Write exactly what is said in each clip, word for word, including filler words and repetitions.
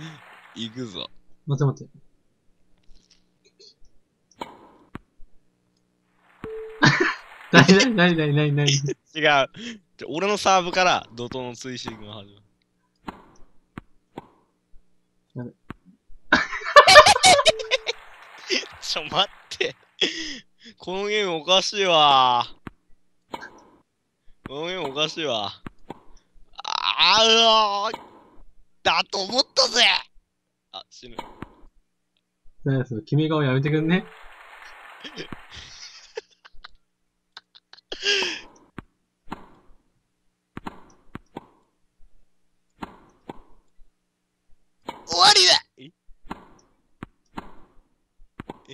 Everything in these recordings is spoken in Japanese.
行くぞ。 待って待って。なになになになになになに。 違う。俺のサーブから怒涛の追伸が始まる。ちょ、待って。このゲームおかしいわ。このゲームおかしいわ。あー、だと思ったぜ。あ、死ぬ。 なにその、君顔やめてくんね。 終わりだ。ええ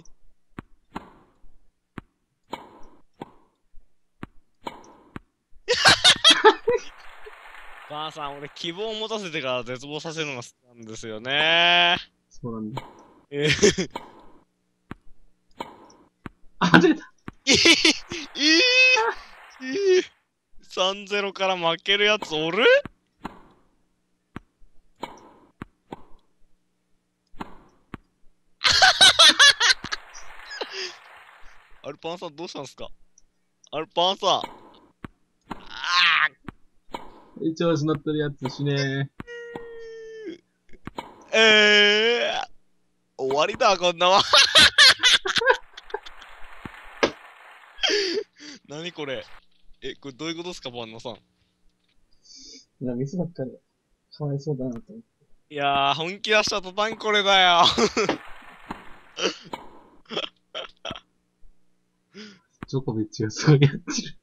ばあさん、俺希望を持たせてから絶望させるのが好きなんですよね。 そうなんだ。 えー、 あ、間違えた。 えー、えー、さんゼロ から負けるやつおる？アルパンさんどうしたんすか？アルパンさん。あ調子乗ってるやつしねーえー、終わりだ、こんなもん。何これ？え、これどういうことですか、パンナさん。 ー。な、ミスばっかり。かわいそうだなと思って。 いやー、本気出した途端これだよ。 ジョコビッチがそうやってる。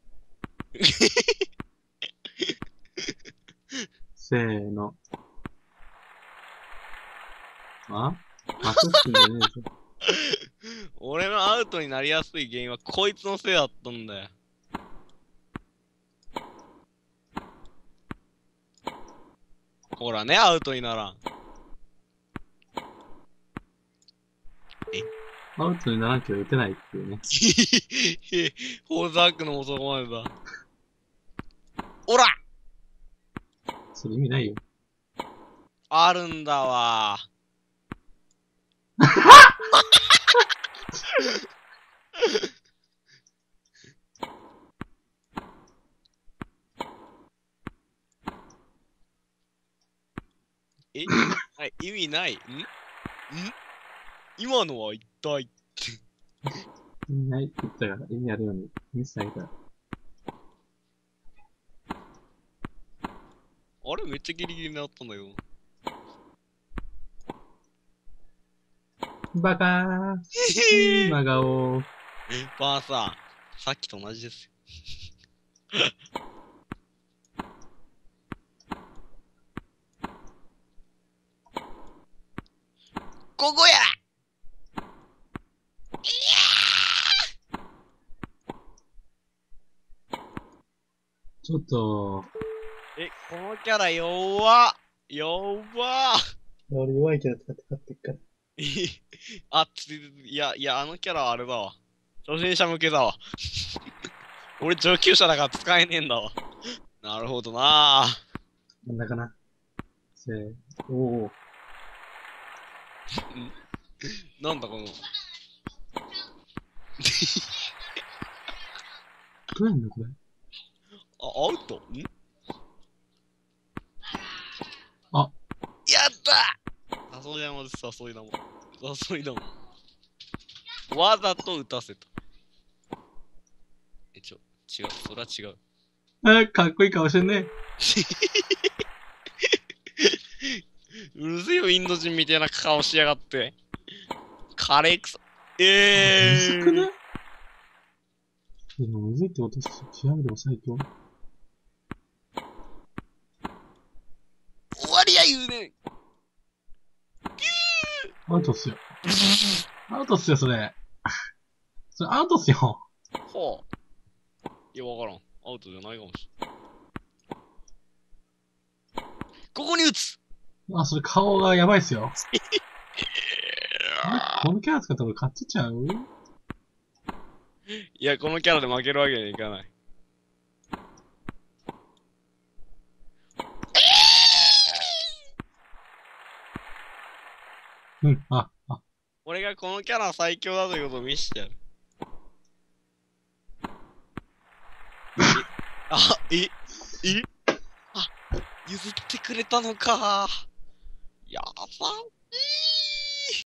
せーの。あアススンじゃねえぞ。 俺のアウトになりやすい原因はこいつのせいだったんだよ。ほらね、アウトにならん。 アウトにならんけど打てないっていうね。 ホーザークのもそこまでだ。おらそれ意味ないよ。 あるんだわ。えはい、意味ないんん今のは一体。 意味ないって言ったから、意味あるように見せてあげたら。 あれめっちゃギリギリになったんだけど。 バカー真顔。 ばあさん、さっきと同じですよ。ここやいちょっと、 やーえ、このキャラ弱っ弱っ俺弱いキャラ使って勝ってっから。 あ、つ、いや、いや、あのキャラはあれだわ。初心者向けだわ。俺上級者だから使えねえんだわ。なるほどなぁ。 なんだかな。せー、おー。 なんだこの。 どうやんのこれ。 あ、アウトんあ、 やった誘い玉です、誘い玉。誘い玉。わざと打たせた。え、ちょ、違う、それは違う。 あ、かっこいい顔してんね。 うるせえよ、インド人みたいな顔しやがって。カレークソ。えむずくねー。 でもむずいってことっす。極めても最強。 終わりや言うねん。 アウトっすよ。アウトっすよ、それ。それアウトっすよ。 はあ。いや、わからん。アウトじゃないかもしれん。ここに打つあ、それ顔がやばいっすよ。このキャラ使ったら俺勝ってちゃういや、このキャラで負けるわけにはいかない。 うん、あ、あ、 俺がこのキャラ最強だということを見せてやる。あ、え、え、あ、譲ってくれたのか。やばい。